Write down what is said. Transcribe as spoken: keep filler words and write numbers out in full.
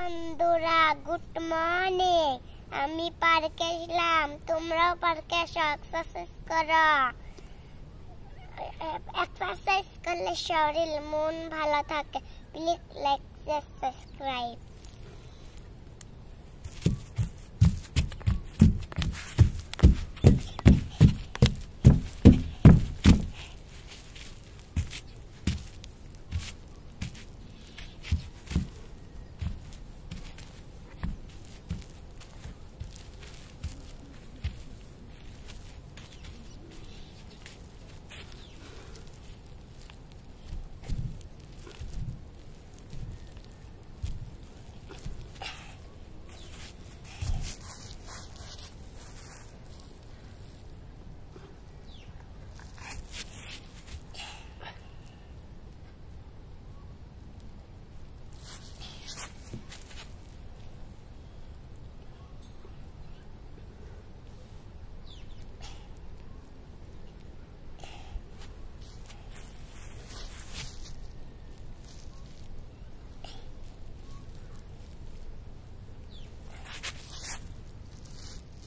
বন্ধুরা good morning. আমি পার্কে এলাম, তোমরাও পার্কে এসো, এক্সারসাইজ করো। এক্সারসাইজ করলে শরীর মন ভালো থাকে। Please like subscribe.